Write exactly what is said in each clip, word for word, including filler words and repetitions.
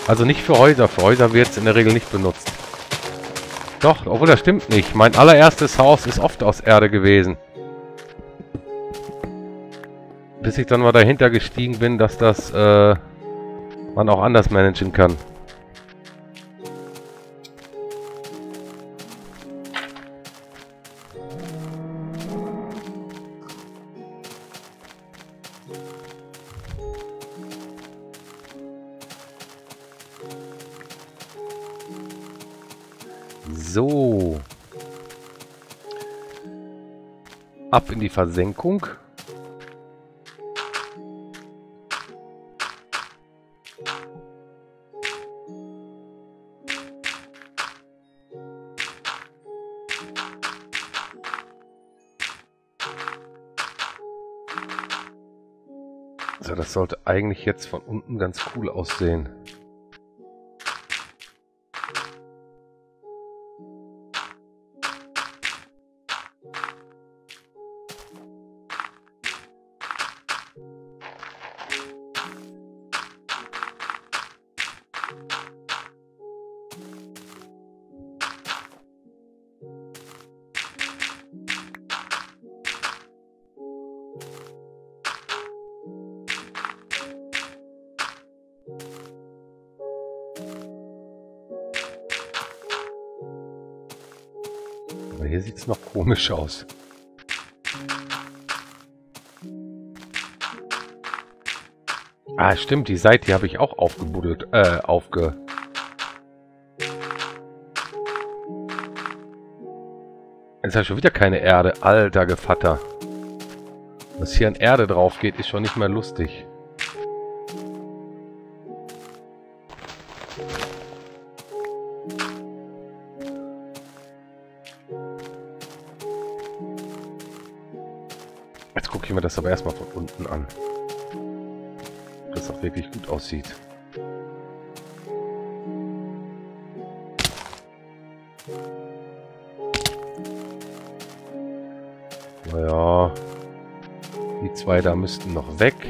Also nicht für Häuser. Für Häuser wird es in der Regel nicht benutzt. Doch, obwohl das stimmt nicht. Mein allererstes Haus ist oft aus Erde gewesen. Bis ich dann mal dahinter gestiegen bin, dass das äh, man auch anders managen kann. So. Ab in die Versenkung. So, das sollte eigentlich jetzt von unten ganz cool aussehen. Aber hier sieht es noch komisch aus. Ah, stimmt, die Seite habe ich auch aufgebuddelt, äh, aufge... Jetzt habe ich schon wieder keine Erde. Alter Gevatter. Was hier an Erde drauf geht, ist schon nicht mehr lustig. Jetzt gucke ich mir das aber erstmal von unten an. Ob das auch wirklich gut aussieht. Naja, die zwei da müssten noch weg.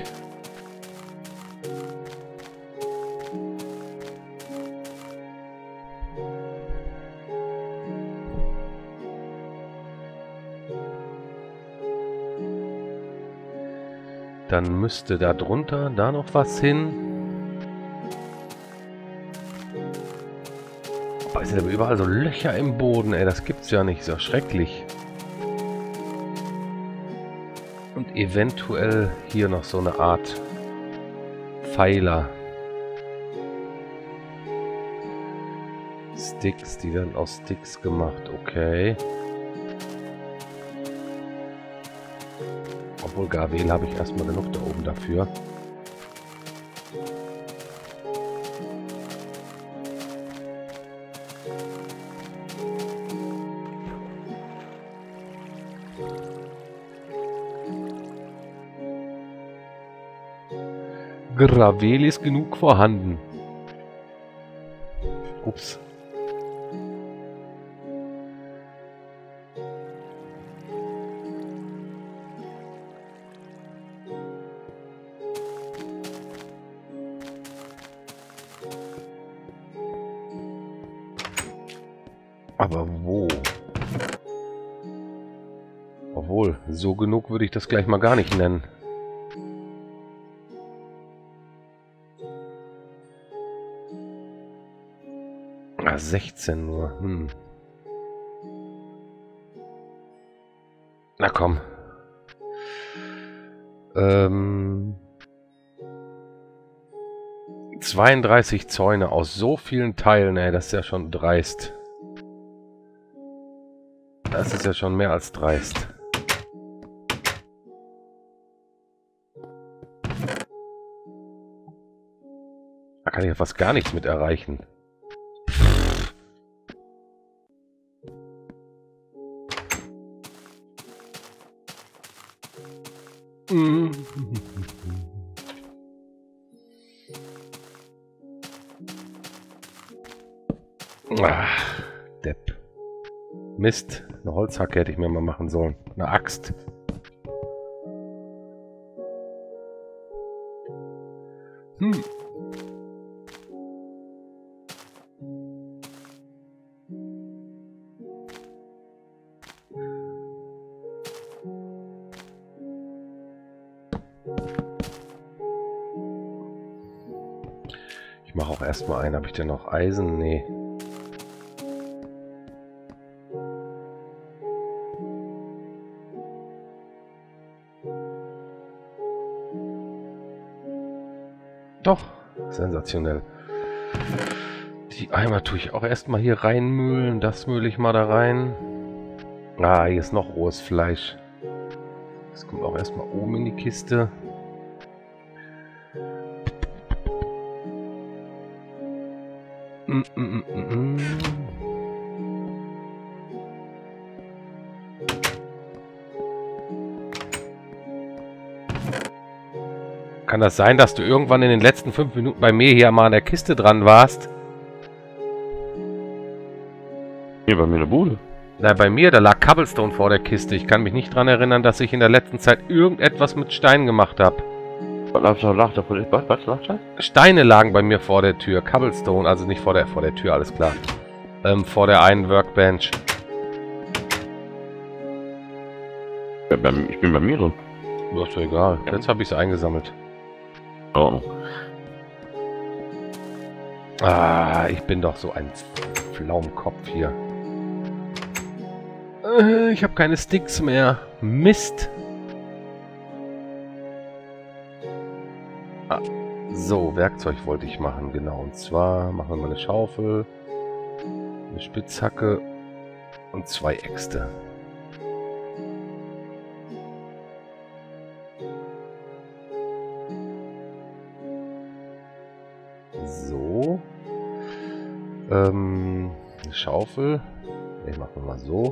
Dann müsste da drunter da noch was hin. Aber es sind aber überall so Löcher im Boden, ey, das gibt's ja nicht, so schrecklich. Und eventuell hier noch so eine Art Pfeiler. Sticks, die werden aus Sticks gemacht, okay. Obwohl Gravel habe ich erstmal genug da oben dafür. Gravel ist genug vorhanden. Ups. Aber wo? Obwohl, so genug würde ich das gleich mal gar nicht nennen. Ah, sechzehn nur. Hm. Na komm. Ähm... zweiunddreißig Zäune aus so vielen Teilen, ey, das ist ja schon dreist. Das ist ja schon mehr als dreist. Da kann ich ja fast gar nichts mit erreichen. Ach, Depp. Mist, eine Holzhacke hätte ich mir mal machen sollen. Eine Axt. Hm. Ich mache auch erstmal einen. Habe ich denn noch Eisen? Nee. Doch, sensationell. Die Eimer tue ich auch erstmal hier reinmühlen. Das mühle ich mal da rein. Ah, hier ist noch rohes Fleisch. Das kommt auch erstmal oben in die Kiste. Mm, mm, mm, mm, mm. Kann das sein, dass du irgendwann in den letzten fünf Minuten bei mir hier mal an der Kiste dran warst? Hier bei mir in der Bude. Na, bei mir, da lag Cobblestone vor der Kiste. Ich kann mich nicht daran erinnern, dass ich in der letzten Zeit irgendetwas mit Steinen gemacht habe. Was lag da vor der Was, was lag da? Steine lagen bei mir vor der Tür. Cobblestone, also nicht vor der, vor der Tür, alles klar. Ähm, vor der einen Workbench. Ja, bei, ich bin bei mir drin. Das ist doch egal. Jetzt habe ich sie eingesammelt. In Ordnung. Ah, ich bin doch so ein Pflaumkopf hier. Äh, ich habe keine Sticks mehr. Mist. Ah, so, Werkzeug wollte ich machen, genau. Und zwar machen wir mal eine Schaufel, eine Spitzhacke und zwei Äxte. So. Ähm, eine Schaufel. Ne, machen wir mal so.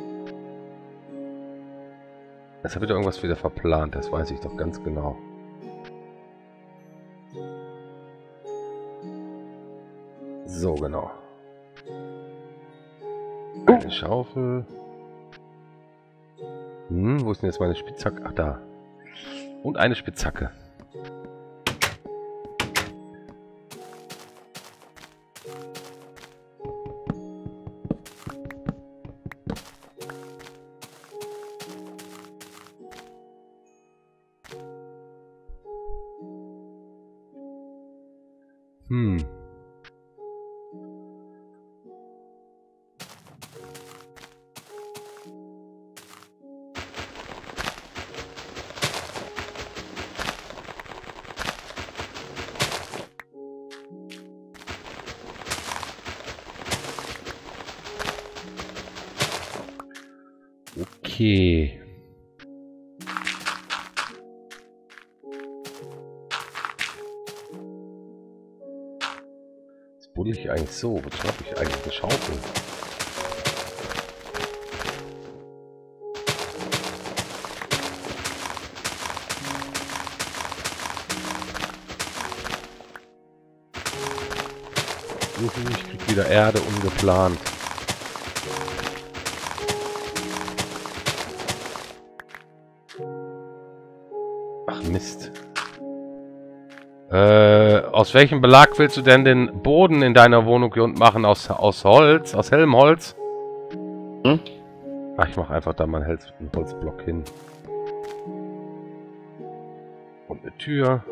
Jetzt habe ich doch irgendwas wieder verplant, das weiß ich doch ganz genau. So, genau. Eine Schaufel. Hm, wo ist denn jetzt meine Spitzhacke? Ach, da. Und eine Spitzhacke. Hm. Okay. Was buddel ich eigentlich so? Was schnappe ich eigentlich? Eine Schaufel? Juhu, ich krieg wieder Erde ungeplant. Ach Mist. Äh, aus welchem Belag willst du denn den Boden in deiner Wohnung hier unten machen? Aus, aus Holz? Aus hellem Holz? Hm? Ach, ich mache einfach da mal einen Holzblock hin. Und eine Tür.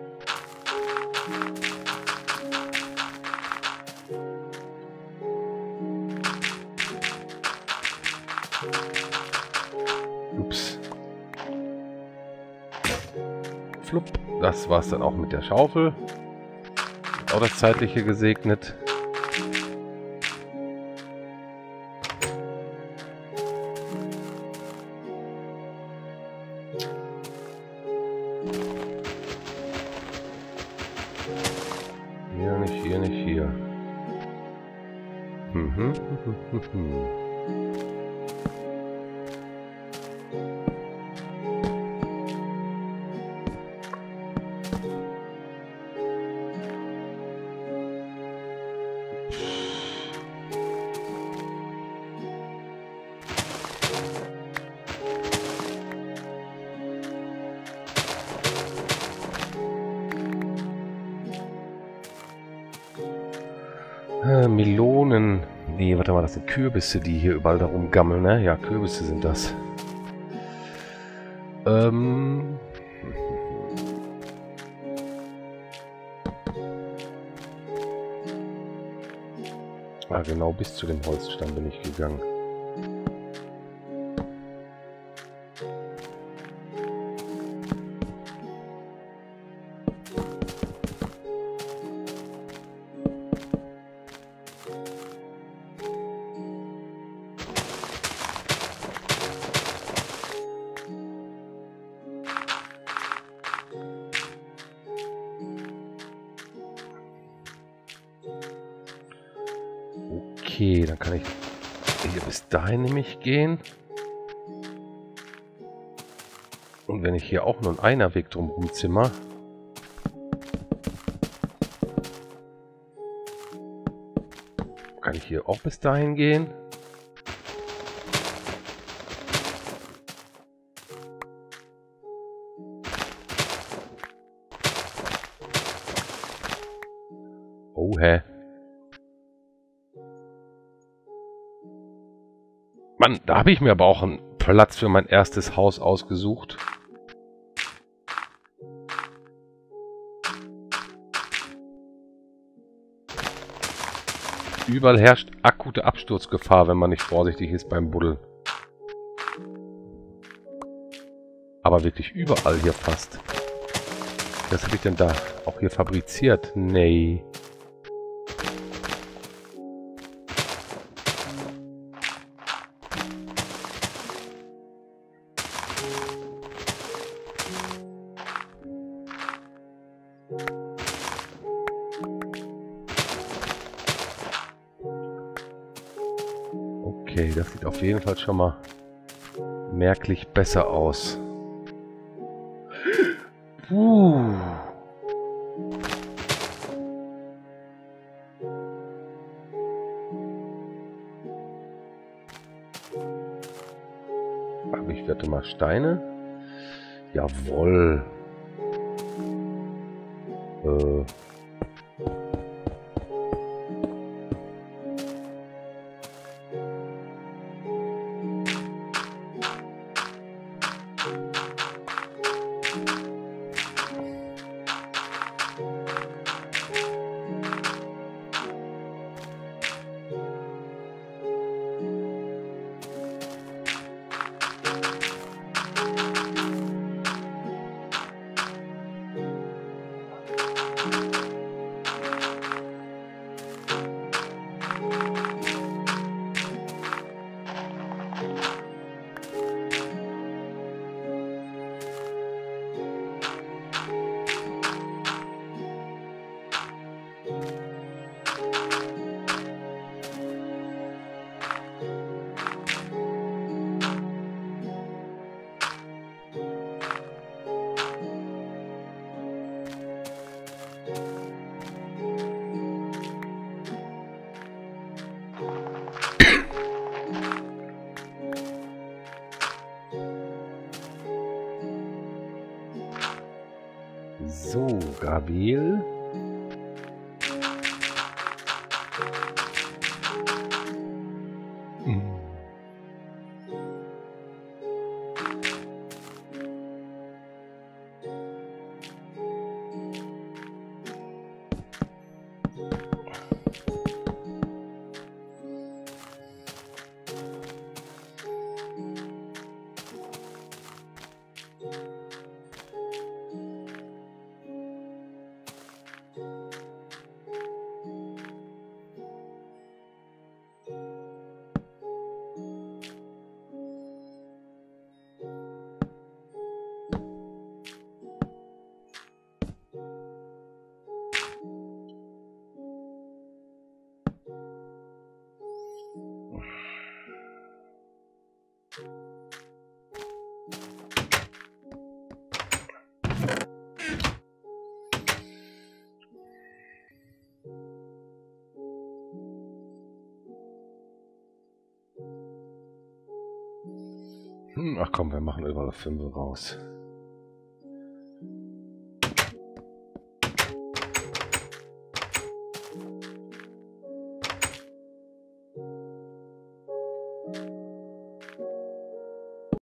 Ups. Flupp. Das war's dann auch mit der Schaufel. Auch das Zeitliche gesegnet. Hier nicht, hier nicht, hier. Mhm. Äh, Melonen. Nee, warte mal, das sind Kürbisse, die hier überall darum gammeln, ne? Ja, Kürbisse sind das. Ähm. Ah, genau bis zu dem Holzstamm bin ich gegangen. Okay, dann kann ich hier bis dahin nämlich gehen. Und wenn ich hier auch nur einen Einerweg drumherum zimmer, kann ich hier auch bis dahin gehen. Oh, hä? Mann, da habe ich mir aber auch einen Platz für mein erstes Haus ausgesucht. Überall herrscht akute Absturzgefahr, wenn man nicht vorsichtig ist beim Buddeln. Aber wirklich überall hier fast. Was habe ich denn da auch hier fabriziert? Nee. Okay, das sieht auf jeden Fall schon mal merklich besser aus. Uh. Aber ich werde mal Steine. Jawohl. Äh. So, Gabriel. Hm. Ach komm, wir machen überall fünf raus.